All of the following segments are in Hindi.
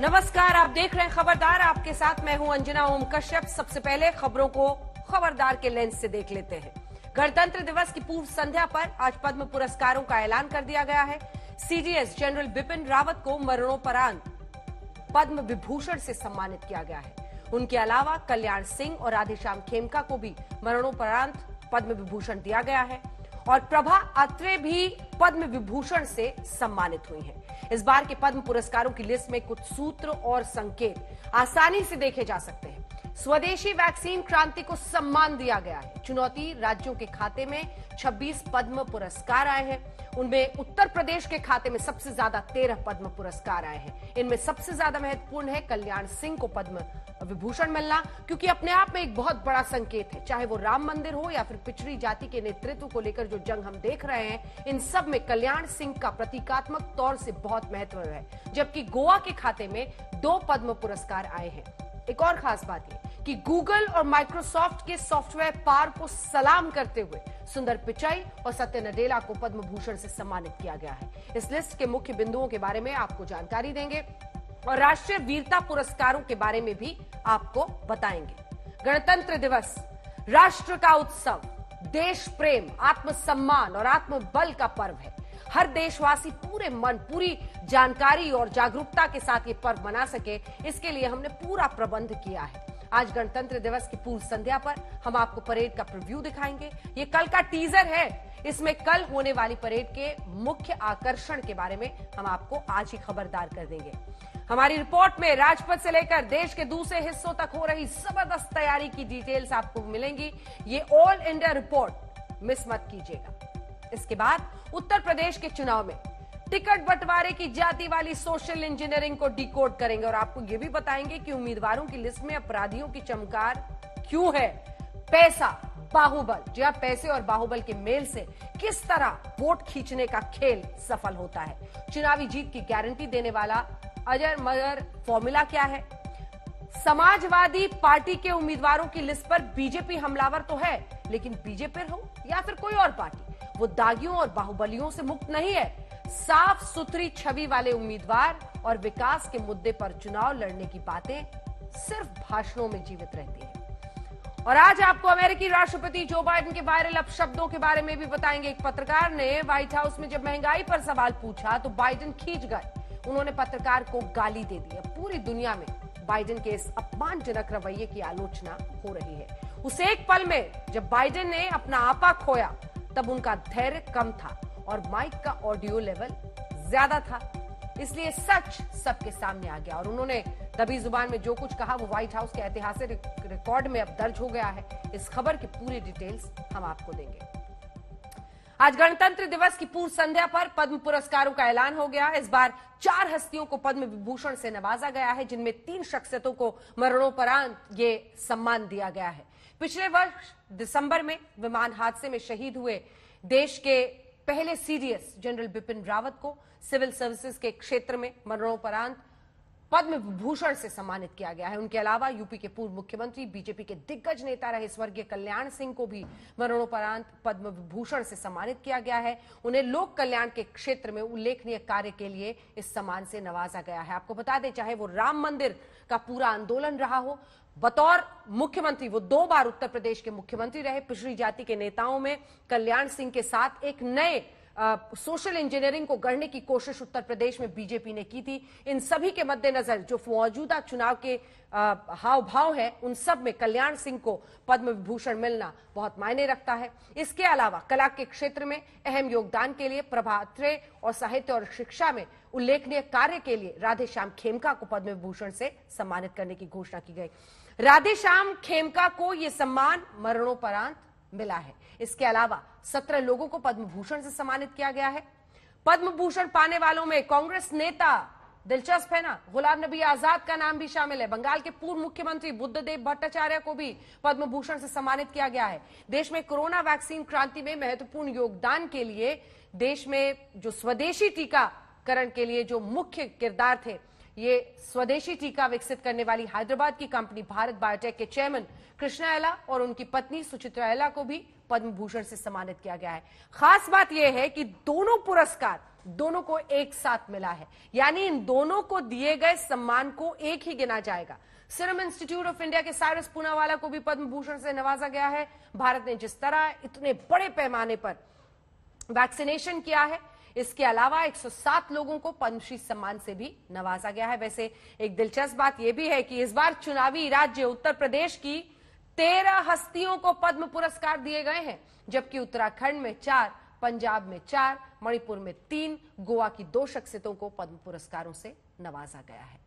नमस्कार, आप देख रहे हैं खबरदार। आपके साथ मैं हूं अंजना ओम कश्यप। सबसे पहले खबरों को खबरदार के लेंस से देख लेते हैं। गणतंत्र दिवस की पूर्व संध्या पर आज पद्म पुरस्कारों का ऐलान कर दिया गया है। सीडीएस जनरल बिपिन रावत को मरणोपरांत पद्म विभूषण से सम्मानित किया गया है। उनके अलावा कल्याण सिंह और राधेश्याम खेमका को भी मरणोपरांत पद्म विभूषण दिया गया है और प्रभा अत्रे भी पद्म विभूषण से सम्मानित हुई हैं। इस बार के पद्म पुरस्कारों की लिस्ट में कुछ सूत्र और संकेत आसानी से देखे जा सकते हैं। स्वदेशी वैक्सीन क्रांति को सम्मान दिया गया है। चुनौती राज्यों के खाते में 26 पद्म पुरस्कार आए हैं। उनमें उत्तर प्रदेश के खाते में सबसे ज्यादा 13 पद्म पुरस्कार आए हैं। इनमें सबसे ज्यादा महत्वपूर्ण है कल्याण सिंह को पद्म विभूषण मिलना, क्योंकि अपने आप में एक बहुत बड़ा संकेत है। चाहे वो राम मंदिर हो या फिर पिछड़ी जाति के नेतृत्व को लेकर जो जंग हम देख रहे हैं, इन सब में कल्याण सिंह का प्रतीकात्मक तौर से बहुत महत्व है। जबकि गोवा के खाते में 2 पद्म पुरस्कार आए हैं। एक और खास बात यह कि गूगल और माइक्रोसॉफ्ट के सॉफ्टवेयर पार्क को सलाम करते हुए सुंदर पिचाई और सत्य नडेला को पद्म भूषण से सम्मानित किया गया है। इस लिस्ट के मुख्य बिंदुओं के बारे में आपको जानकारी देंगे और राष्ट्रीय वीरता पुरस्कारों के बारे में भी आपको बताएंगे। गणतंत्र दिवस राष्ट्र का उत्सव, देश प्रेम, आत्मसम्मान और आत्मबल का पर्व है। हर देशवासी पूरे मन, पूरी जानकारी और जागरूकता के साथ ये पर्व मना सके, इसके लिए हमने पूरा प्रबंध किया है। आज गणतंत्र दिवस की पूर्व संध्या पर हम आपको परेड का प्रीव्यू दिखाएंगे। ये कल का टीजर है। इसमें कल होने वाली परेड के मुख्य आकर्षण के बारे में हम आपको आज ही खबरदार कर देंगे। हमारी रिपोर्ट में राजपथ से लेकर देश के दूसरे हिस्सों तक हो रही जबरदस्त तैयारी की डिटेल्स आपको मिलेंगी। ये ऑल इंडिया रिपोर्ट मिस मत कीजिएगा। इसके बाद उत्तर प्रदेश के चुनाव में टिकट बंटवारे की जाति वाली सोशल इंजीनियरिंग को डिकोड करेंगे और आपको यह भी बताएंगे कि उम्मीदवारों की लिस्ट में अपराधियों की चमकार क्यों है। पैसा, बाहुबल, जी हां, पैसे और बाहुबल के मेल से किस तरह वोट खींचने का खेल सफल होता है। चुनावी जीत की गारंटी देने वाला अजर मगर फॉर्मूला क्या है। समाजवादी पार्टी के उम्मीदवारों की लिस्ट पर बीजेपी हमलावर तो है, लेकिन बीजेपी हो या फिर कोई और पार्टी, वो दागियों और बाहुबलियों से मुक्त नहीं है। साफ सुथरी छवि वाले उम्मीदवार और विकास के मुद्दे पर चुनाव लड़ने की बातें सिर्फ भाषणों में जीवित रहती है। और आज आपको अमेरिकी राष्ट्रपति जो बाइडेन के वायरल अपशब्दों के बारे में भी बताएंगे। एक पत्रकार ने व्हाइट हाउस में जब महंगाई पर सवाल पूछा तो बाइडेन खींच गए। उन्होंने पत्रकार को गाली दे दी। पूरी दुनिया में बाइडेन के इस अपमानजनक रवैये की आलोचना हो रही है। उस एक पल में जब बाइडेन ने अपना आपा खोया, तब उनका धैर्य कम था और माइक का ऑडियो लेवल ज्यादा था, इसलिए सच सबके सामने आ गया और उन्होंने दबी जुबान में जो कुछ कहा वो व्हाइट हाउस के ऐतिहासिक रिकॉर्ड में अब दर्ज हो गया है। इस खबर की पूरी डिटेल्स हम आपको देंगे। आज गणतंत्र दिवस की पूर्व संध्या पर पद्म पुरस्कारों का ऐलान हो गया। इस बार 4 हस्तियों को पद्म विभूषण से नवाजा गया है, जिनमें 3 शख्सियतों को मरणोपरांत ये सम्मान दिया गया है। पिछले वर्ष दिसंबर में विमान हादसे में शहीद हुए देश के पहले सीडीएस जनरल बिपिन रावत को सिविल सर्विसेज के क्षेत्र में मरणोपरांत पद्म विभूषण से सम्मानित किया गया है। उनके अलावा यूपी के पूर्व मुख्यमंत्री, बीजेपी के दिग्गज नेता रहे स्वर्गीय कल्याण सिंह को भी मरणोपरांत पद्म विभूषण से सम्मानित किया गया है। उन्हें लोक कल्याण के क्षेत्र में उल्लेखनीय कार्य के लिए इस सम्मान से नवाजा गया है। आपको बता दें, चाहे वो राम मंदिर का पूरा आंदोलन रहा हो, बतौर मुख्यमंत्री वो 2 बार उत्तर प्रदेश के मुख्यमंत्री रहे। पिछड़ी जाति के नेताओं में कल्याण सिंह के साथ एक नए सोशल इंजीनियरिंग को गढ़ने की कोशिश उत्तर प्रदेश में बीजेपी ने की थी। इन सभी के मद्देनजर जो मौजूदा चुनाव के हाव भाव है, उन सब में कल्याण सिंह को पद्म विभूषण मिलना बहुत मायने रखता है। इसके अलावा कला के क्षेत्र में अहम योगदान के लिए प्रभा अत्रे और साहित्य और शिक्षा में उल्लेखनीय कार्य के लिए राधेश्याम खेमका को पद्म विभूषण से सम्मानित करने की घोषणा की गई। राधेश्याम खेमका को यह सम्मान मरणोपरांत मिला है। इसके अलावा 17 लोगों को पद्म भूषण से सम्मानित किया गया है। पद्म भूषण पाने वालों में कांग्रेस नेता, दिलचस्प है ना, गुलाम नबी आजाद का नाम भी शामिल है। बंगाल के पूर्व मुख्यमंत्री बुद्धदेव भट्टाचार्य को भी पद्म भूषण से सम्मानित किया गया है। देश में कोरोना वैक्सीन क्रांति में महत्वपूर्ण योगदान के लिए देश में जो स्वदेशी टीकाकरण के लिए जो मुख्य किरदार थे, ये स्वदेशी टीका विकसित करने वाली हैदराबाद की कंपनी भारत बायोटेक के चेयरमैन कृष्णा एला और उनकी पत्नी सुचित्रा एला को भी पद्म भूषण से सम्मानित किया गया है। खास बात यह है कि दोनों पुरस्कार दोनों को एक साथ मिला है, यानी इन दोनों को दिए गए सम्मान को एक ही गिना जाएगा। सीरम इंस्टीट्यूट ऑफ इंडिया के साइरस पूनावाला को भी पद्म भूषण से नवाजा गया है। भारत ने जिस तरह इतने बड़े पैमाने पर वैक्सीनेशन किया है, इसके अलावा 107 लोगों को पद्मश्री सम्मान से भी नवाजा गया है। वैसे एक दिलचस्प बात यह भी है कि इस बार चुनावी राज्य उत्तर प्रदेश की 13 हस्तियों को पद्म पुरस्कार दिए गए हैं, जबकि उत्तराखंड में 4, पंजाब में 4, मणिपुर में 3, गोवा की 2 शख्सियतों को पद्म पुरस्कारों से नवाजा गया है।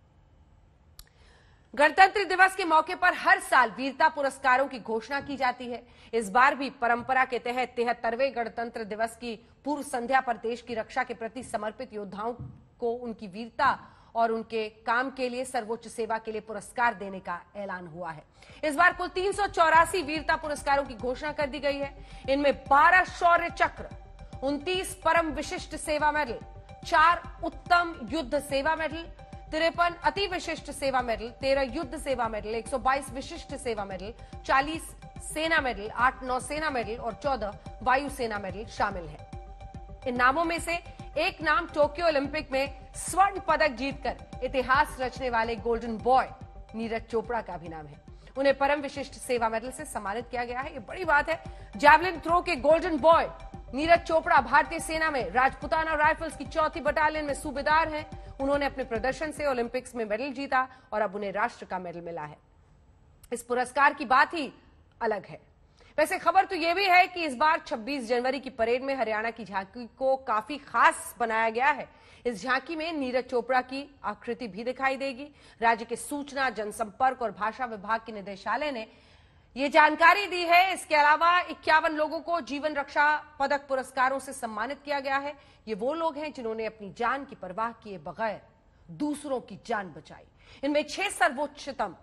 गणतंत्र दिवस के मौके पर हर साल वीरता पुरस्कारों की घोषणा की जाती है। इस बार भी परंपरा के तहत 73वें गणतंत्र दिवस की पूर्व संध्या पर देश की रक्षा के प्रति समर्पित योद्धाओं को उनकी वीरता और उनके काम के लिए सर्वोच्च सेवा के लिए पुरस्कार देने का ऐलान हुआ है। इस बार कुल 384 वीरता पुरस्कारों की घोषणा कर दी गई है। इनमें 12 शौर्य चक्र, 29 परम विशिष्ट सेवा मेडल, 4 उत्तम युद्ध सेवा मेडल, 53 अति विशिष्ट सेवा मेडल, 13 युद्ध सेवा मेडल, 122 विशिष्ट सेवा मेडल, 40 सेना मेडल, 8 नौसेना मेडल और 14 वायुसेना मेडल शामिल है। इन नामों में से एक नाम टोक्यो ओलंपिक में स्वर्ण पदक जीतकर इतिहास रचने वाले गोल्डन बॉय नीरज चोपड़ा का भी नाम है। उन्हें परम विशिष्ट सेवा मेडल से सम्मानित किया गया है। ये बड़ी बात है। जैवलिन थ्रो के गोल्डन बॉय नीरज चोपड़ा भारतीय सेना में राजपुताना राइफल्स की 4थी बटालियन में सूबेदार हैं। उन्होंने अपने प्रदर्शन से ओलंपिक्स में मेडल जीता और अब उन्हें राष्ट्र का मेडल मिला है। इस पुरस्कार की बात ही अलग है। वैसे खबर तो यह भी है कि इस बार 26 जनवरी की परेड में हरियाणा की झांकी को काफी खास बनाया गया है। इस झांकी में नीरज चोपड़ा की आकृति भी दिखाई देगी। राज्य के सूचना, जनसंपर्क और भाषा विभाग के निदेशालय ने ये जानकारी दी है। इसके अलावा 51 लोगों को जीवन रक्षा पदक पुरस्कारों से सम्मानित किया गया है। ये वो लोग हैं जिन्होंने अपनी जान की परवाह किए बगैर दूसरों की जान बचाई। इनमें 6 सर्वोच्चतम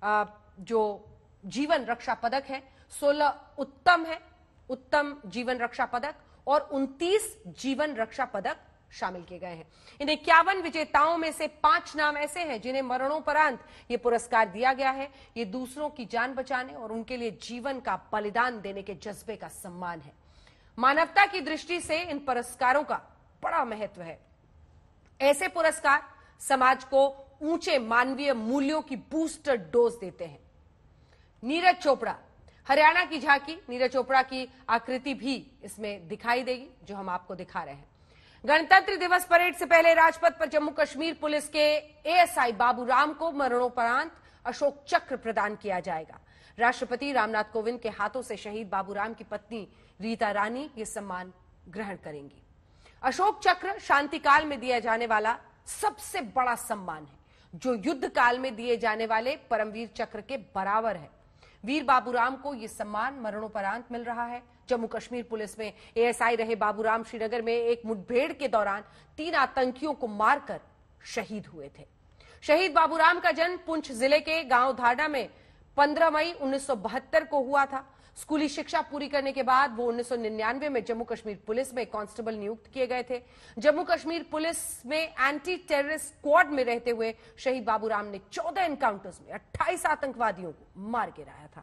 जो जीवन रक्षा पदक है, 16 उत्तम है, उत्तम जीवन रक्षा पदक और 29 जीवन रक्षा पदक शामिल किए गए हैं। इन 51 विजेताओं में से 5 नाम ऐसे हैं जिन्हें मरणोपरांत ये पुरस्कार दिया गया है। ये दूसरों की जान बचाने और उनके लिए जीवन का बलिदान देने के जज्बे का सम्मान है। मानवता की दृष्टि से इन पुरस्कारों का बड़ा महत्व है। ऐसे पुरस्कार समाज को ऊंचे मानवीय मूल्यों की बूस्टर डोज देते हैं। नीरज चोपड़ा, हरियाणा की झांकी, नीरज चोपड़ा की आकृति भी इसमें दिखाई देगी जो हम आपको दिखा रहे हैं। गणतंत्र दिवस परेड से पहले राजपथ पर जम्मू कश्मीर पुलिस के एएसआई बाबूराम को मरणोपरांत अशोक चक्र प्रदान किया जाएगा। राष्ट्रपति रामनाथ कोविंद के हाथों से शहीद बाबूराम की पत्नी रीता रानी ये सम्मान ग्रहण करेंगी। अशोक चक्र शांति काल में दिया जाने वाला सबसे बड़ा सम्मान है, जो युद्ध काल में दिए जाने वाले परमवीर चक्र के बराबर है। वीर बाबूराम को यह सम्मान मरणोपरांत मिल रहा है। जम्मू कश्मीर पुलिस में एएसआई रहे बाबूराम श्रीनगर में एक मुठभेड़ के दौरान 3 आतंकियों को मारकर शहीद हुए थे। शहीद बाबूराम का जन्म पुंछ जिले के गांव धारना में 15 मई 1972 को हुआ था। स्कूली शिक्षा पूरी करने के बाद वो 1999 में जम्मू कश्मीर पुलिस में कांस्टेबल नियुक्त किए गए थे। जम्मू कश्मीर पुलिस में एंटी टेररिस्ट स्क्वाड में रहते हुए शहीद बाबूराम ने 14 एनकाउंटर्स में 28 आतंकवादियों को मार गिराया था।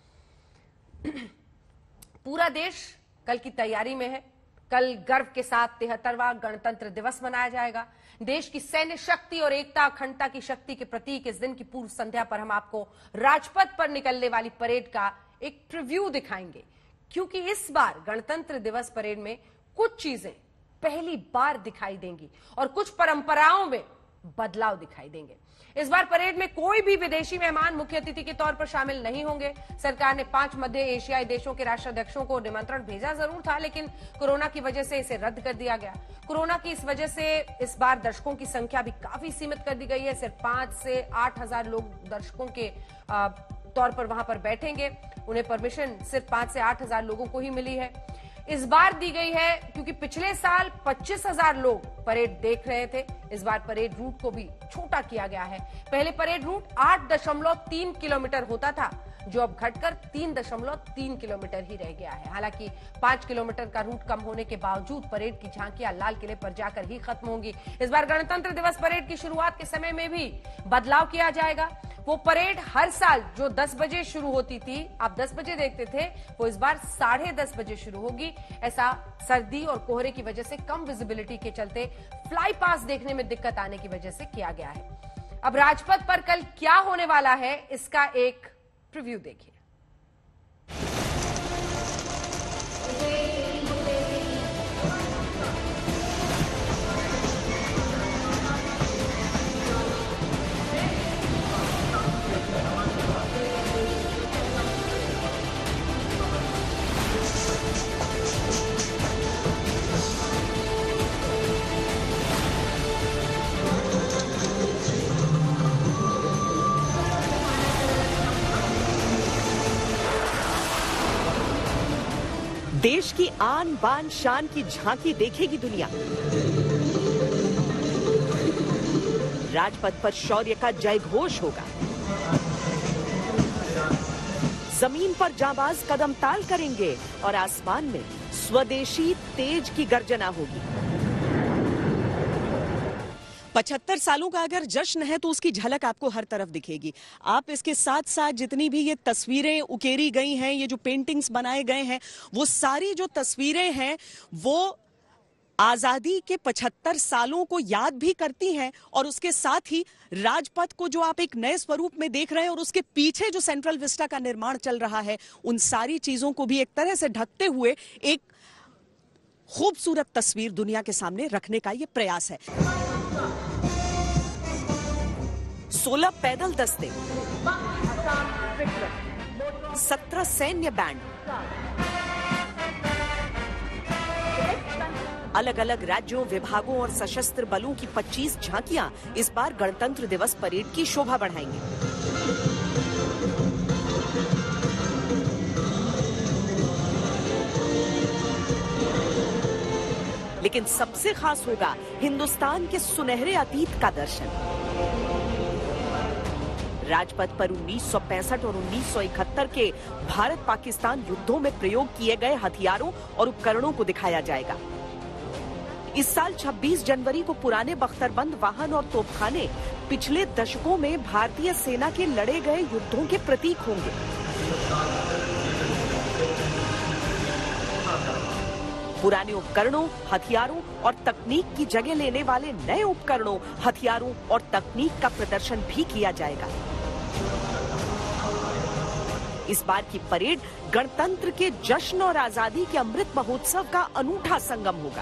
पूरा देश कल की तैयारी में है। कल गर्व के साथ 73वां गणतंत्र दिवस मनाया जाएगा। देश की सैन्य शक्ति और एकता अखंडता की शक्ति के प्रतीक इस दिन की पूर्व संध्या पर हम आपको राजपथ पर निकलने वाली परेड का एक प्रीव्यू दिखाएंगे, क्योंकि इस बार गणतंत्र दिवस परेड में कुछ चीजें पहली बार दिखाई देंगी और कुछ परंपराओं में बदलाव दिखाई देंगे। इस बार परेड में कोई भी विदेशी मेहमान मुख्य अतिथि के तौर पर शामिल नहीं होंगे। सरकार ने 5 मध्य एशियाई देशों के राष्ट्राध्यक्षों को निमंत्रण भेजा जरूर था, लेकिन कोरोना की वजह से इसे रद्द कर दिया गया। कोरोना की इस वजह से इस बार दर्शकों की संख्या भी काफी सीमित कर दी गई है। सिर्फ 5 से 8 हजार लोग दर्शकों के तौर पर वहां पर बैठेंगे। उन्हें परमिशन सिर्फ 5 से 8 हजार लोगों को ही मिली है। इस बार दी गई है क्योंकि पिछले साल 25,000 लोग परेड देख रहे थे। इस बार परेड रूट को भी छोटा किया गया है। पहले परेड रूट 8.3 किलोमीटर होता था, जो अब घटकर 3.3 किलोमीटर ही रह गया है। हालांकि 5 किलोमीटर का रूट कम होने के बावजूद परेड की झांकियां लाल किले पर जाकर ही खत्म होंगी। इस बार गणतंत्र दिवस परेड की शुरुआत के समय में भी बदलाव किया जाएगा। वो परेड हर साल जो 10 बजे शुरू होती थी, आप 10 बजे देखते थे, वो इस बार 10:30 बजे शुरू होगी। ऐसा सर्दी और कोहरे की वजह से कम विजिबिलिटी के चलते फ्लाई पास देखने में दिक्कत आने की वजह से किया गया है। अब राजपथ पर कल क्या होने वाला है, इसका एक प्रीव्यू देखिए। देश की आन बान शान की झांकी देखेगी दुनिया। राजपथ पर शौर्य का जय घोष होगा। जमीन पर जांबाज कदम ताल करेंगे और आसमान में स्वदेशी तेज की गर्जना होगी। 75 सालों का अगर जश्न है तो उसकी झलक आपको हर तरफ दिखेगी। आप इसके साथ साथ जितनी भी ये तस्वीरें उकेरी गई हैं, ये जो पेंटिंग्स बनाए गए हैं, वो सारी जो तस्वीरें हैं वो आजादी के 75 सालों को याद भी करती हैं और उसके साथ ही राजपथ को जो आप एक नए स्वरूप में देख रहे हैं और उसके पीछे जो सेंट्रल विस्टा का निर्माण चल रहा है, उन सारी चीजों को भी एक तरह से ढकते हुए एक खूबसूरत तस्वीर दुनिया के सामने रखने का ये प्रयास है। 16 पैदल दस्ते, 17 सैन्य बैंड, अलग अलग राज्यों, विभागों और सशस्त्र बलों की 25 झांकियां इस बार गणतंत्र दिवस परेड की शोभा बढ़ाएंगी। लेकिन सबसे खास होगा हिंदुस्तान के सुनहरे अतीत का दर्शन। राजपथ पर 1965 और 1971 के भारत पाकिस्तान युद्धों में प्रयोग किए गए हथियारों और उपकरणों को दिखाया जाएगा। इस साल 26 जनवरी को पुराने बख्तरबंद वाहन और तोपखाने पिछले दशकों में भारतीय सेना के लड़े गए युद्धों के प्रतीक होंगे। पुराने उपकरणों, हथियारों और तकनीक की जगह लेने वाले नए उपकरणों, हथियारों और तकनीक का प्रदर्शन भी किया जाएगा। इस बार की परेड गणतंत्र के जश्न और आजादी के अमृत महोत्सव का अनूठा संगम होगा।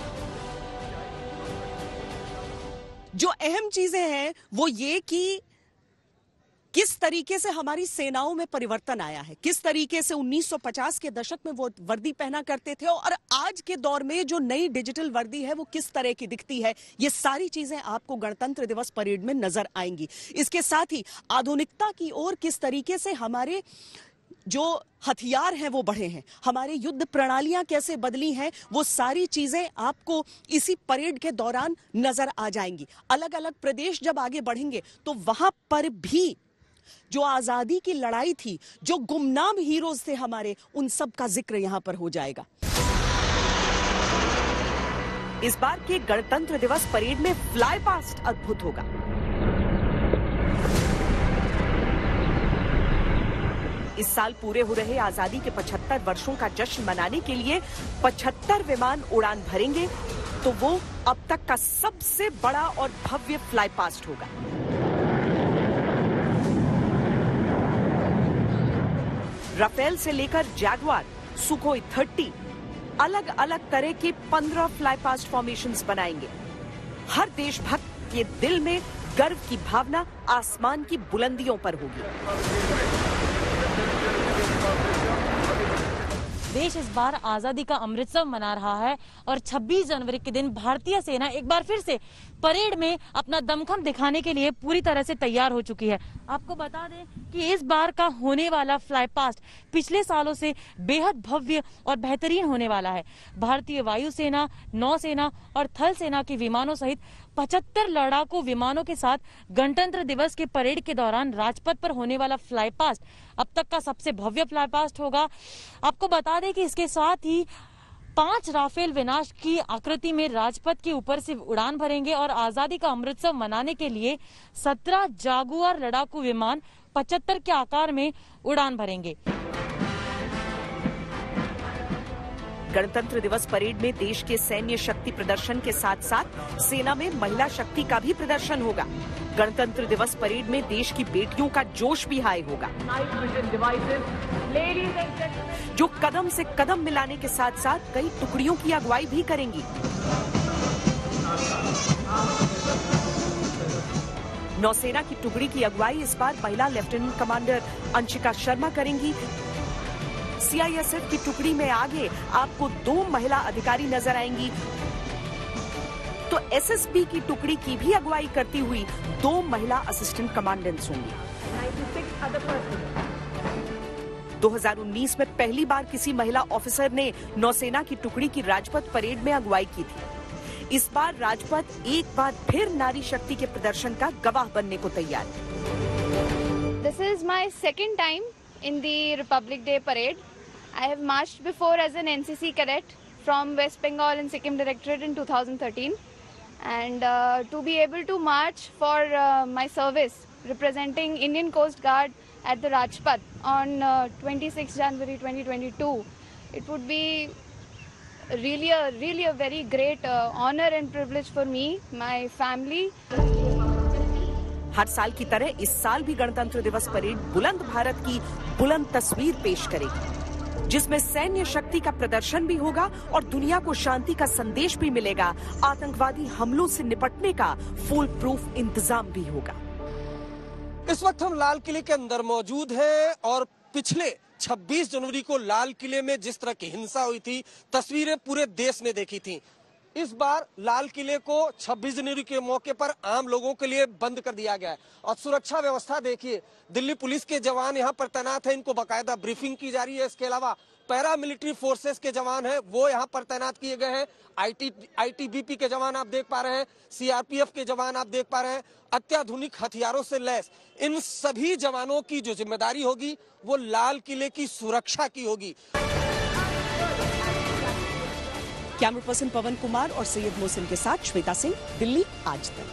जो अहम चीजें हैं वो ये कि किस तरीके से हमारी सेनाओं में परिवर्तन आया है, किस तरीके से 1950 के दशक में वो वर्दी पहना करते थे और आज के दौर में जो नई डिजिटल वर्दी है वो किस तरह की दिखती है, ये सारी चीजें आपको गणतंत्र दिवस परेड में नजर आएंगी। इसके साथ ही आधुनिकता की ओर किस तरीके से हमारे जो हथियार हैं वो बढ़े हैं, हमारे युद्ध प्रणालियां कैसे बदली हैं, वो सारी चीजें आपको इसी परेड के दौरान नजर आ जाएंगी। अलग अलग प्रदेश जब आगे बढ़ेंगे तो वहां पर भी जो आजादी की लड़ाई थी, जो गुमनाम हीरोज थे हमारे, उन सब का जिक्र यहां पर हो जाएगा। इस बार के गणतंत्र दिवस परेड में फ्लाई पास्ट अद्भुत होगा। इस साल पूरे हो रहे आजादी के 75 वर्षों का जश्न मनाने के लिए 75 विमान उड़ान भरेंगे, तो वो अब तक का सबसे बड़ा और भव्य फ्लाई पास्ट होगा। राफेल से लेकर जैगुआर, सुखोई 30, अलग अलग तरह के 15 फ्लाई पास्ट फॉर्मेशंस बनाएंगे। हर देशभक्त के दिल में गर्व की भावना आसमान की बुलंदियों पर होगी। देश इस बार आजादी का अमृतसर मना रहा है और 26 जनवरी के दिन भारतीय सेना एक बार फिर से परेड में अपना दमखम दिखाने के लिए पूरी तरह से तैयार हो चुकी है। आपको बता दें कि इस बार का होने वाला फ्लाई पास्ट पिछले सालों से बेहद भव्य और बेहतरीन होने वाला है। भारतीय वायुसेना, नौसेना और थल सेना के विमानों सहित 75 लड़ाकू विमानों के साथ गणतंत्र दिवस के परेड के दौरान राजपथ पर होने वाला फ्लाई पास्ट अब तक का सबसे भव्य फ्लाई पास्ट होगा। आपको बता दें कि इसके साथ ही 5 राफेल विनाश की आकृति में राजपथ के ऊपर से उड़ान भरेंगे और आजादी का अमृतसर मनाने के लिए 17 जागुआर लड़ाकू विमान 75 के आकार में उड़ान भरेंगे। गणतंत्र दिवस परेड में देश के सैन्य शक्ति प्रदर्शन के साथ साथ सेना में महिला शक्ति का भी प्रदर्शन होगा। गणतंत्र दिवस परेड में देश की बेटियों का जोश भी हाई होगा, जो कदम से कदम मिलाने के साथ साथ कई टुकड़ियों की अगुवाई भी करेंगी। नौसेना की टुकड़ी की अगुवाई इस बार महिला लेफ्टिनेंट कमांडर अंशिका शर्मा करेंगी। सीआईएसएफ की टुकड़ी में आगे आपको 2 महिला अधिकारी नजर आएंगी, तो एसएसबी की टुकड़ी की भी अगुवाई करती हुई 2 महिला असिस्टेंट कमांडेंट्स होंगी। 2019 में पहली बार किसी महिला ऑफिसर ने नौसेना की टुकड़ी की राजपथ परेड में अगुवाई की थी। इस बार राजपथ एक बार फिर नारी शक्ति के प्रदर्शन का गवाह बनने को तैयार है। This is my second time in the Republic Day parade. I have marched before as an NCC cadet from West Bengal and Sikkim Directorate in 2013, and to be able to march for my service representing Indian Coast Guard at the Rajpath on 26 January 2022, it would be really a very great honor and privilege for me, my family. हर साल की तरह इस साल भी गणतंत्र दिवस परेड बुलंद भारत की बुलंद तस्वीर पेश करेगी, जिसमें सैन्य शक्ति का प्रदर्शन भी होगा और दुनिया को शांति का संदेश भी मिलेगा। आतंकवादी हमलों से निपटने का फुल प्रूफ इंतजाम भी होगा। इस वक्त हम लाल किले के अंदर मौजूद हैं और पिछले 26 जनवरी को लाल किले में जिस तरह की हिंसा हुई थी, तस्वीरें पूरे देश ने देखी थी। इस बार लाल किले को 26 जनवरी के मौके पर आम लोगों के लिए बंद कर दिया गया है और सुरक्षा व्यवस्था देखिए, दिल्ली पुलिस के जवान यहाँ पर तैनात हैं, इनको बाकायदा ब्रीफिंग की जा रही है। इसके अलावा पैरा मिलिट्री फोर्सेस के जवान हैं, वो यहाँ पर तैनात किए गए हैं। आईटीबीपी के जवान आप देख पा रहे हैं, सीआरपीएफ के जवान आप देख पा रहे हैं। अत्याधुनिक हथियारों से लैस इन सभी जवानों की जो जिम्मेदारी होगी वो लाल किले की सुरक्षा की होगी। कैमरा पर्सन पवन कुमार और सैयद मोहसिन के साथ श्वेता सिंह, दिल्ली, आज तक।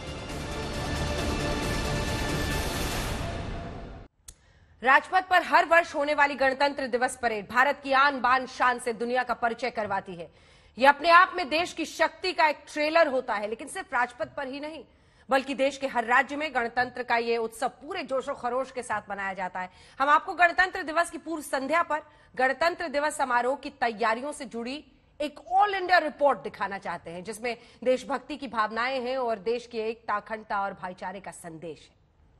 राजपथ पर हर वर्ष होने वाली गणतंत्र दिवस परेड भारत की आन बान शान से दुनिया का परिचय करवाती है। यह अपने आप में देश की शक्ति का एक ट्रेलर होता है, लेकिन सिर्फ राजपथ पर ही नहीं, बल्कि देश के हर राज्य में गणतंत्र का ये उत्सव पूरे जोशो खरोश के साथ मनाया जाता है। हम आपको गणतंत्र दिवस की पूर्व संध्या पर गणतंत्र दिवस समारोह की तैयारियों से जुड़ी एक ऑल इंडिया रिपोर्ट दिखाना चाहते हैं, जिसमें देशभक्ति की भावनाएं हैं और देश की एकता, अखंडता और भाईचारे का संदेश है।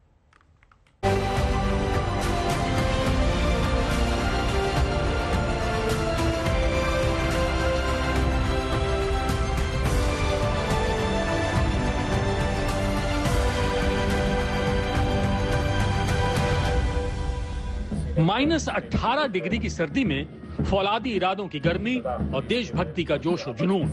-18 डिग्री की सर्दी में फौलादी इरादों की गर्मी और देशभक्ति का जोश और जुनून।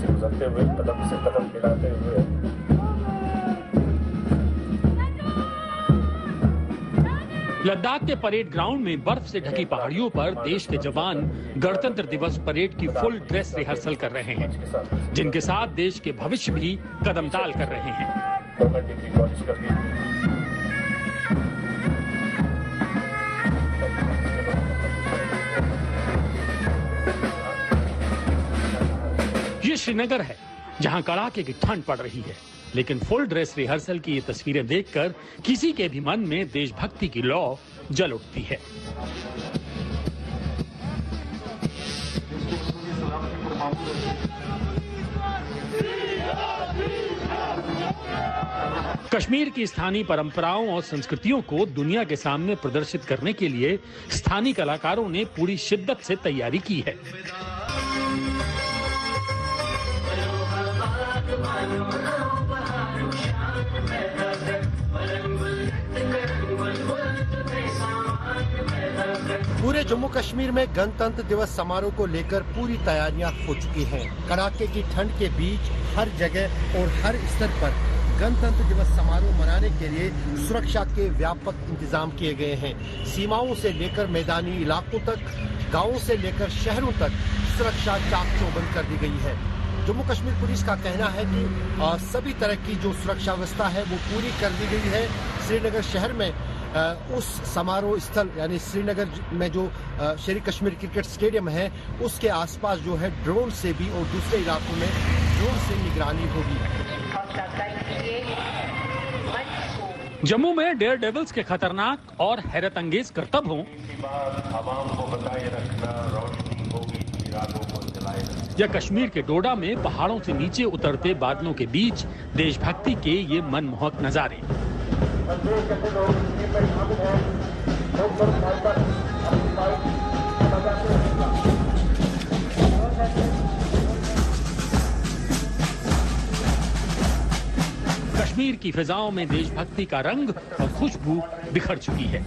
लद्दाख के परेड ग्राउंड में बर्फ से ढकी पहाड़ियों पर देश के जवान गणतंत्र दिवस परेड की फुल ड्रेस रिहर्सल कर रहे हैं, जिनके साथ देश के भविष्य भी कदमताल कर रहे हैं। ये श्रीनगर है, जहां कड़ाके की ठंड पड़ रही है, लेकिन फुल ड्रेस रिहर्सल की ये तस्वीरें देखकर किसी के भी मन में देशभक्ति की लौ जल उठती है। कश्मीर की स्थानीय परंपराओं और संस्कृतियों को दुनिया के सामने प्रदर्शित करने के लिए स्थानीय कलाकारों ने पूरी शिद्दत से तैयारी की है। पूरे जम्मू कश्मीर में गणतंत्र दिवस समारोह को लेकर पूरी तैयारियां हो चुकी हैं। कड़ाके की ठंड के बीच हर जगह और हर स्तर पर गणतंत्र दिवस समारोह मनाने के लिए सुरक्षा के व्यापक इंतजाम किए गए हैं। सीमाओं से लेकर मैदानी इलाकों तक, गांवों से लेकर शहरों तक सुरक्षा चाक चौबंद कर दी गई है। जम्मू कश्मीर पुलिस का कहना है कि सभी तरह की जो सुरक्षा व्यवस्था है वो पूरी कर दी गई है। श्रीनगर शहर में उस समारोह स्थल यानी श्रीनगर में जो शेर कश्मीर क्रिकेट स्टेडियम है उसके आसपास जो है ड्रोन से भी और दूसरे इलाकों में ड्रोन से निगरानी होगी। जम्मू में डेयर डेविल्स के खतरनाक और हैरत अंगेज करतब हों या कश्मीर के डोडा में पहाड़ों से नीचे उतरते बादलों के बीच देशभक्ति के ये मनमोहक नजारे। कश्मीर की फिजाओं में देशभक्ति का रंग और खुशबू बिखर चुकी है।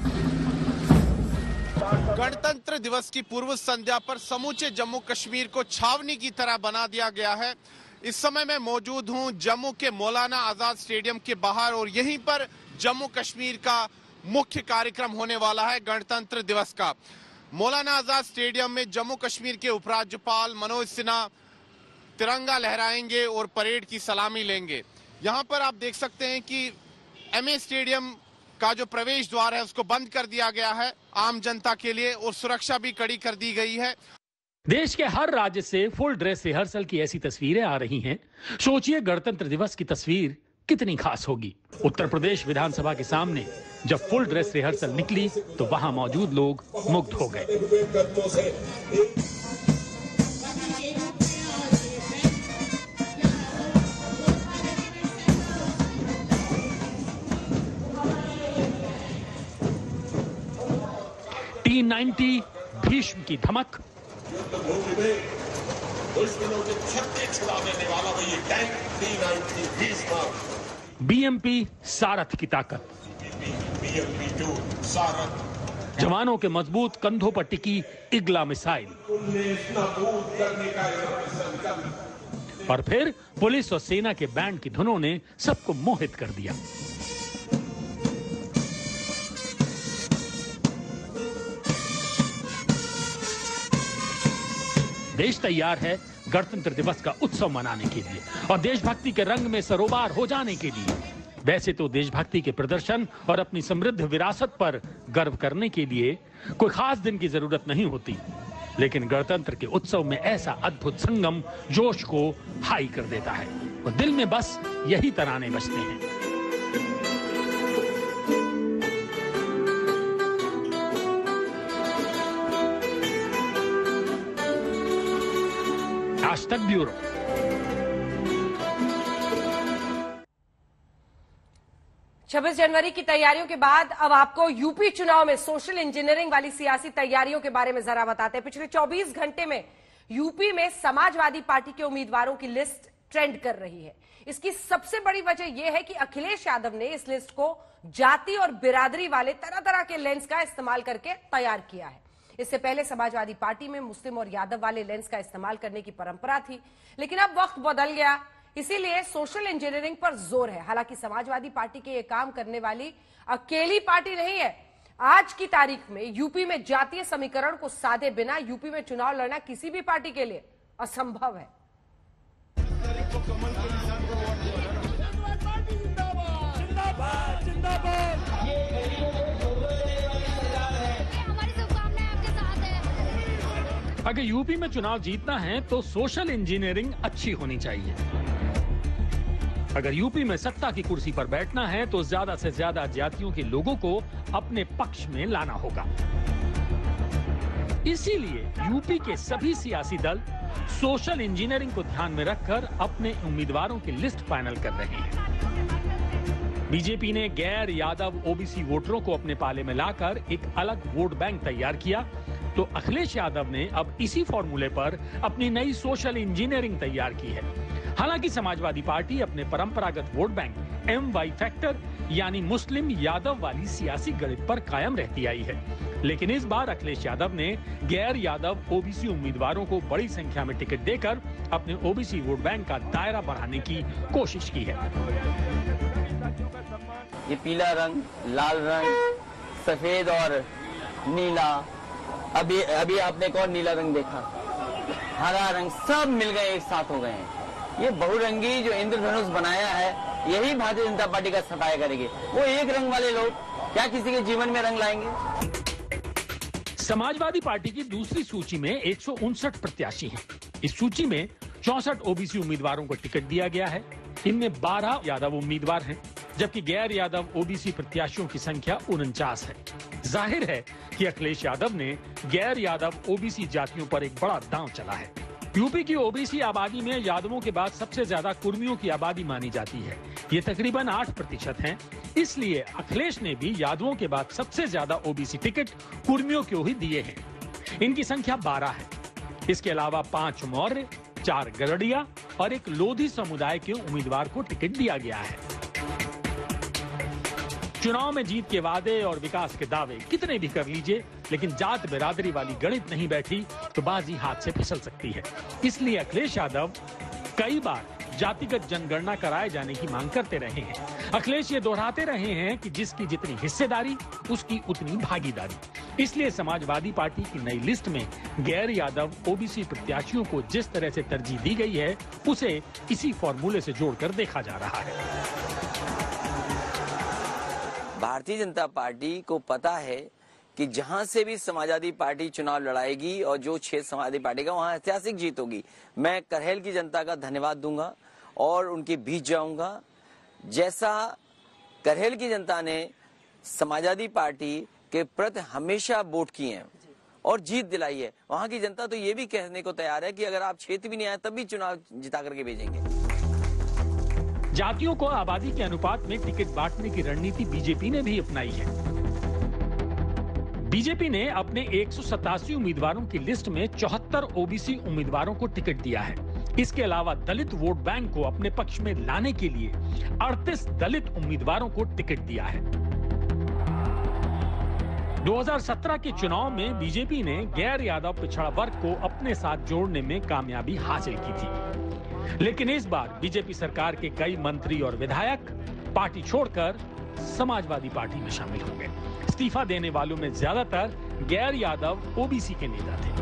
गणतंत्र दिवस की पूर्व संध्या पर समूचे जम्मू कश्मीर को छावनी की तरह बना दिया गया है। इस समय मैं मौजूद हूं जम्मू के मौलाना आजाद स्टेडियम के बाहर और यहीं पर जम्मू कश्मीर का मुख्य कार्यक्रम होने वाला है गणतंत्र दिवस का। मौलाना आजाद स्टेडियम में जम्मू कश्मीर के उपराज्यपाल मनोज सिन्हा तिरंगा लहराएंगे और परेड की सलामी लेंगे। यहाँ पर आप देख सकते हैं कि एमए स्टेडियम का जो प्रवेश द्वार है उसको बंद कर दिया गया है आम जनता के लिए और सुरक्षा भी कड़ी कर दी गई है। देश के हर राज्य से फुल ड्रेस रिहर्सल की ऐसी तस्वीरें आ रही हैं। सोचिए गणतंत्र दिवस की तस्वीर कितनी खास होगी। उत्तर प्रदेश विधानसभा के सामने जब फुल ड्रेस रिहर्सल निकली तो वहां मौजूद लोग मुग्ध हो गए। T90 भीष्म की धमक, BMP सारथ की ताकत, जवानों के मजबूत कंधों पर टिकी इगला मिसाइल और फिर पुलिस और सेना के बैंड की धुनों ने सबको मोहित कर दिया। देश तैयार है गणतंत्र दिवस का उत्सव मनाने के लिए और देशभक्ति के रंग में सरोबार हो जाने के लिए। वैसे तो देशभक्ति के प्रदर्शन और अपनी समृद्ध विरासत पर गर्व करने के लिए कोई खास दिन की जरूरत नहीं होती, लेकिन गणतंत्र के उत्सव में ऐसा अद्भुत संगम जोश को हाई कर देता है और दिल में बस यही तराने बजते हैं। आज तक ब्यूरो। छब्बीस जनवरी की तैयारियों के बाद अब आपको यूपी चुनाव में सोशल इंजीनियरिंग वाली सियासी तैयारियों के बारे में जरा बताते हैं। पिछले 24 घंटे में यूपी में समाजवादी पार्टी के उम्मीदवारों की लिस्ट ट्रेंड कर रही है। इसकी सबसे बड़ी वजह यह है कि अखिलेश यादव ने इस लिस्ट को जाति और बिरादरी वाले तरह तरह के लेंस का इस्तेमाल करके तैयार किया है। इससे पहले समाजवादी पार्टी में मुस्लिम और यादव वाले लेंस का इस्तेमाल करने की परंपरा थी, लेकिन अब वक्त बदल गया, इसीलिए सोशल इंजीनियरिंग पर जोर है। हालांकि समाजवादी पार्टी के ये काम करने वाली अकेली पार्टी नहीं है। आज की तारीख में यूपी में जातीय समीकरण को साधे बिना यूपी में चुनाव लड़ना किसी भी पार्टी के लिए असंभव है। अगर यूपी में चुनाव जीतना है तो सोशल इंजीनियरिंग अच्छी होनी चाहिए। अगर यूपी में सत्ता की कुर्सी पर बैठना है तो ज्यादा से ज्यादा जातियों के लोगों को अपने पक्ष में लाना होगा। इसीलिए यूपी के सभी सियासी दल सोशल इंजीनियरिंग को ध्यान में रखकर अपने उम्मीदवारों की लिस्ट फाइनल कर रहे हैं। बीजेपी ने गैर यादव ओबीसी वोटरों को अपने पाले में लाकर एक अलग वोट बैंक तैयार किया, तो अखिलेश यादव ने अब इसी फॉर्मूले पर अपनी नई सोशल इंजीनियरिंग तैयार की है। हालांकि समाजवादी पार्टी अपने परंपरागत वोट बैंक MY फैक्टर यानी मुस्लिम यादव वाली सियासी गणित पर कायम रहती आई है, लेकिन इस बार अखिलेश यादव ने गैर यादव ओबीसी उम्मीदवारों को बड़ी संख्या में टिकट देकर अपने ओबीसी वोट बैंक का दायरा बढ़ाने की कोशिश की है। ये पीला रंग, लाल रंग, सफेद और नीला, अभी आपने कौन नीला रंग देखा? हरा रंग सब मिल गए, एक साथ हो गए हैं। ये बहुरंगी जो इंद्रधनुष बनाया है, यही भारतीय जनता पार्टी का सफाया करेगी। वो एक रंग वाले लोग क्या किसी के जीवन में रंग लाएंगे? समाजवादी पार्टी की दूसरी सूची में 159 प्रत्याशी हैं। इस सूची में 64 ओबीसी उम्मीदवारों को टिकट दिया गया है। इनमें 12 यादव उम्मीदवार हैं, जबकि गैर यादव ओबीसी प्रत्याशियों की संख्या 49 है। जाहिर है कि अखिलेश यादव ने गैर यादव ओबीसी जातियों पर एक बड़ा दांव चला है। यूपी की ओबीसी आबादी में यादवों के बाद सबसे ज्यादा कुर्मियों की आबादी मानी जाती है। ये तकरीबन 8% हैं। इसलिए अखिलेश ने भी यादवों के बाद सबसे ज्यादा ओबीसी टिकट कुर्मियों को ही दिए हैं। इनकी संख्या 12 है। इसके अलावा 5 मौर्य, 4 गरडिया और 1 लोधी समुदाय के उम्मीदवार को टिकट दिया गया है। चुनाव में जीत के वादे और विकास के दावे कितने भी कर लीजिए, लेकिन जात बिरादरी वाली गणित नहीं बैठी तो बाजी हाथ से फिसल सकती है। इसलिए अखिलेश यादव कई बार जातिगत जनगणना कराए जाने की मांग करते रहे हैं। अखिलेश ये दोहराते रहे हैं कि जिसकी जितनी हिस्सेदारी उसकी उतनी भागीदारी। इसलिए समाजवादी पार्टी की नई लिस्ट में गैर यादव ओबीसी प्रत्याशियों को जिस तरह से तरजीह दी गई है, उसे इसी फॉर्मूले से जोड़कर देखा जा रहा है। भारतीय जनता पार्टी को पता है कि जहां से भी समाजवादी पार्टी चुनाव लड़ाएगी और जो क्षेत्र समाजवादी पार्टी का, वहां ऐतिहासिक जीत होगी। मैं करहेल की जनता का धन्यवाद दूंगा और उनके बीच जाऊंगा। जैसा करहेल की जनता ने समाजवादी पार्टी के प्रति हमेशा वोट किए हैं और जीत दिलाई है, वहां की जनता तो ये भी कहने को तैयार है कि अगर आप क्षेत्र भी नहीं आए तब भी चुनाव जिता करके भेजेंगे। जातियों को आबादी के अनुपात में टिकट बांटने की रणनीति बीजेपी ने भी अपनाई है। बीजेपी ने अपने 187 उम्मीदवारों की लिस्ट में 74 ओबीसी उम्मीदवारों को टिकट दिया है। इसके अलावा दलित वोट बैंक को अपने पक्ष में लाने के लिए 38 दलित उम्मीदवारों को टिकट दिया है। 2017 के चुनाव में बीजेपी ने गैर यादव पिछड़ा वर्ग को अपने साथ जोड़ने में कामयाबी हासिल की थी, लेकिन इस बार बीजेपी सरकार के कई मंत्री और विधायक पार्टी छोड़कर समाजवादी पार्टी में शामिल हो गए। इस्तीफा देने वालों में ज्यादातर गैर यादव ओबीसी के नेता थे।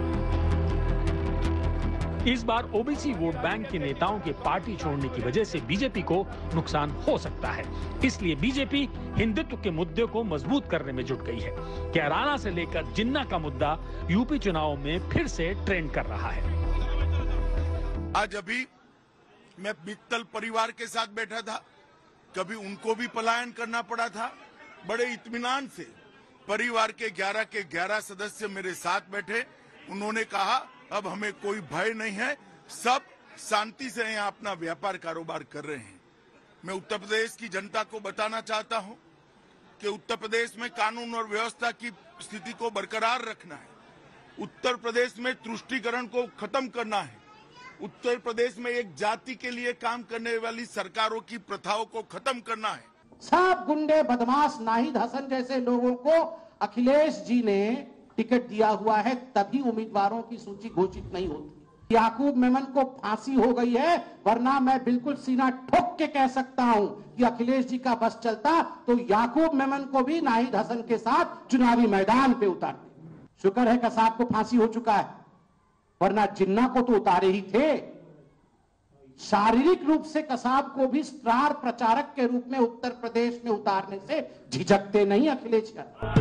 इस बार ओबीसी वोट बैंक के नेताओं के पार्टी छोड़ने की वजह से बीजेपी को नुकसान हो सकता है। इसलिए बीजेपी हिंदुत्व के मुद्दे को मजबूत करने में जुट गई है। कैराना से लेकर जिन्ना का मुद्दा यूपी चुनाव में फिर से ट्रेंड कर रहा है। आज अभी मैं मित्तल परिवार के साथ बैठा था, कभी उनको भी पलायन करना पड़ा था। बड़े इत्मीनान से परिवार के 11 सदस्य मेरे साथ बैठे। उन्होंने कहा अब हमें कोई भय नहीं है, सब शांति से यहाँ अपना व्यापार कारोबार कर रहे हैं। मैं उत्तर प्रदेश की जनता को बताना चाहता हूँ कि उत्तर प्रदेश में कानून और व्यवस्था की स्थिति को बरकरार रखना है। उत्तर प्रदेश में तुष्टीकरण को खत्म करना है। उत्तर प्रदेश में एक जाति के लिए काम करने वाली सरकारों की प्रथाओं को खत्म करना है। सब गुंडे बदमाश नाहिद हसन जैसे लोगों को अखिलेश जी ने टिकट दिया हुआ है, तभी उम्मीदवारों की सूची घोषित नहीं होती। याकूब मेमन को फांसी हो गई है, वरना मैं बिल्कुल सीना ठोक के कह सकता हूं कि अखिलेश जी का बस चलता तो याकूब मेमन को भी नाहिद हसन के साथ चुनावी मैदान पे उतारते। शुक्र है कसाब को फांसी हो चुका है, वरना जिन्ना को तो उतारे ही थे। शारीरिक रूप से कसाब को भी स्टार प्रचारक के रूप में उत्तर प्रदेश में उतारने से झिझकते नहीं अखिलेश यादव।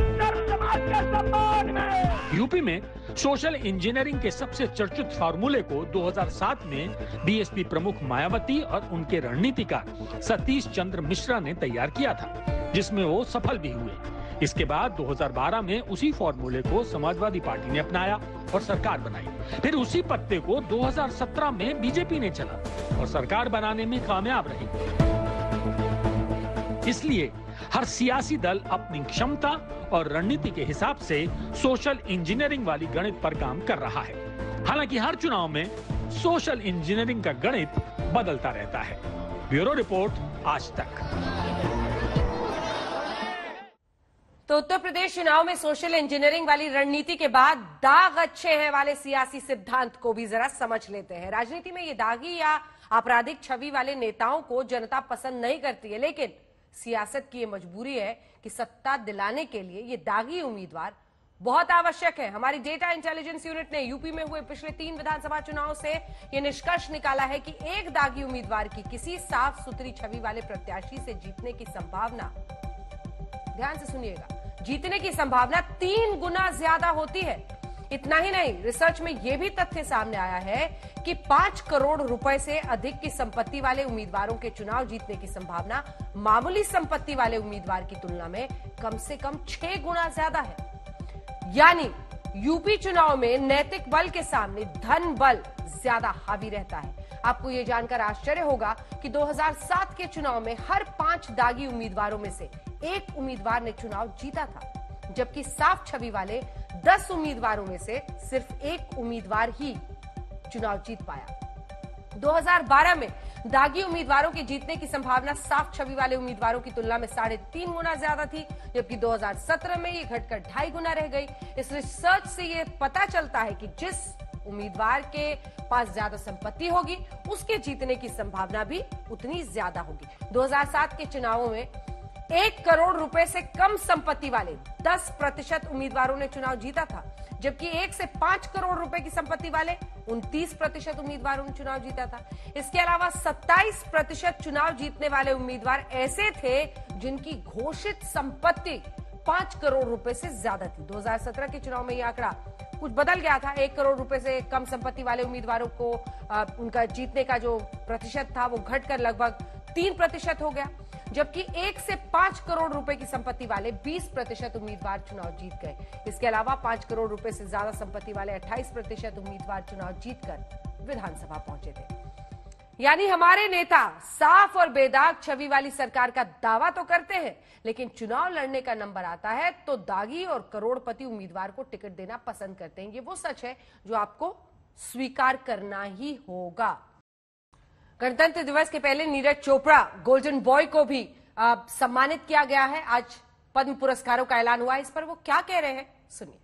यूपी में सोशल इंजीनियरिंग के सबसे चर्चित फार्मूले को 2007 में बीएसपी प्रमुख मायावती और उनके रणनीतिकार सतीश चंद्र मिश्रा ने तैयार किया था, जिसमें वो सफल भी हुए। इसके बाद 2012 में उसी फॉर्मूले को समाजवादी पार्टी ने अपनाया और सरकार बनाई। फिर उसी पत्ते को 2017 में बीजेपी ने चला और सरकार बनाने में कामयाब रही। इसलिए हर सियासी दल अपनी क्षमता और रणनीति के हिसाब से सोशल इंजीनियरिंग वाली गणित पर काम कर रहा है। हालांकि हर चुनाव में सोशल इंजीनियरिंग का गणित बदलता रहता है। ब्यूरो रिपोर्ट, आज तक। तो उत्तर प्रदेश चुनाव में सोशल इंजीनियरिंग वाली रणनीति के बाद दाग अच्छे हैं वाले सियासी सिद्धांत को भी जरा समझ लेते हैं। राजनीति में ये दागी या आपराधिक छवि वाले नेताओं को जनता पसंद नहीं करती है, लेकिन सियासत की ये मजबूरी है कि सत्ता दिलाने के लिए ये दागी उम्मीदवार बहुत आवश्यक है। हमारी डेटा इंटेलिजेंस यूनिट ने यूपी में हुए पिछले 3 विधानसभा चुनाव से यह निष्कर्ष निकाला है कि एक दागी उम्मीदवार की किसी साफ सुथरी छवि वाले प्रत्याशी से जीतने की संभावना, ध्यान से सुनिएगा, जीतने की संभावना 3 गुना ज्यादा होती है। इतना ही नहीं, रिसर्च में यह भी तथ्य सामने आया है कि 5 करोड़ रुपए से अधिक की संपत्ति वाले उम्मीदवारों के चुनाव जीतने की संभावना मामूली संपत्ति वाले उम्मीदवार की तुलना में कम से कम 6 गुना ज्यादा है। यानी यूपी चुनाव में नैतिक बल के सामने धन बल ज्यादा हावी रहता है। आपको यह जानकर आश्चर्य होगा कि 2007 के चुनाव में हर 5 दागी उम्मीदवारों में से 1 उम्मीदवार ने चुनाव जीता था, जबकि साफ छवि वाले 10 उम्मीदवारों में से सिर्फ 1 उम्मीदवार ही चुनाव जीत पाया। 2012 में दागी उम्मीदवारों के जीतने की संभावना साफ छवि वाले उम्मीदवारों की तुलना में 3.5 गुना ज्यादा थी, जबकि 2017 में ये घटकर 2.5 गुना रह गई। इस रिसर्च से ये पता चलता है कि जिस उम्मीदवार के पास ज्यादा संपत्ति होगी उसके जीतने की संभावना भी उतनी ज्यादा होगी। 2007 के चुनावों में 1 करोड़ रुपए से कम संपत्ति वाले 10% उम्मीदवारों ने चुनाव जीता था, जबकि 1 से 5 करोड़ रुपए की संपत्ति वाले 29% उम्मीदवारों ने चुनाव जीता था। इसके अलावा 27% चुनाव जीतने वाले उम्मीदवार ऐसे थे जिनकी घोषित संपत्ति 5 करोड़ रुपए से ज्यादा थी। 2017 के चुनाव में यह आंकड़ा कुछ बदल गया था। 1 करोड़ रुपए से कम संपत्ति वाले उम्मीदवारों को उनका जीतने का जो प्रतिशत था वो घटकर लगभग 3% हो गया, जबकि 1 से 5 करोड़ रुपए की संपत्ति वाले 20% उम्मीदवार चुनाव जीत गए। इसके अलावा 5 करोड़ रुपए से ज्यादा संपत्ति वाले 28% उम्मीदवार चुनाव जीतकर विधानसभा पहुंचे थे। यानी हमारे नेता साफ और बेदाग छवि वाली सरकार का दावा तो करते हैं, लेकिन चुनाव लड़ने का नंबर आता है तो दागी और करोड़पति उम्मीदवार को टिकट देना पसंद करते हैं। ये वो सच है जो आपको स्वीकार करना ही होगा। गणतंत्र दिवस के पहले नीरज चोपड़ा गोल्डन बॉय को भी सम्मानित किया गया है। आज पद्म पुरस्कारों का ऐलान हुआ है, इस पर वो क्या कह रहे हैं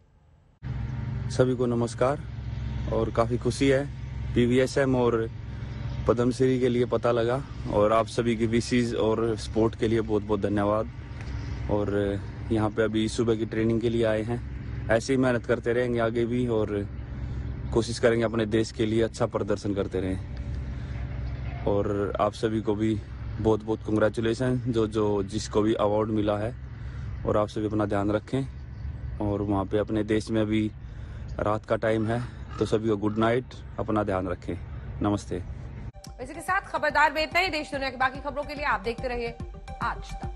सुनिए। सभी को नमस्कार और काफी खुशी है। पीवीएसएम और पद्मश्री के लिए पता लगा और आप सभी की विशेष और सपोर्ट के लिए बहुत बहुत धन्यवाद। और यहाँ पे अभी सुबह की ट्रेनिंग के लिए आए हैं। ऐसे ही मेहनत करते रहेंगे आगे भी और कोशिश करेंगे अपने देश के लिए अच्छा प्रदर्शन करते रहें। और आप सभी को भी बहुत बहुत कंग्रेचुलेशन जो जिसको भी अवार्ड मिला है। और आप सभी अपना ध्यान रखें। और वहाँ पे अपने देश में अभी रात का टाइम है तो सभी को गुड नाइट, अपना ध्यान रखें। नमस्ते। इसी के साथ खबरदार में इतना ही। देश दुनिया की बाकी खबरों के लिए आप देखते रहिए आज तक।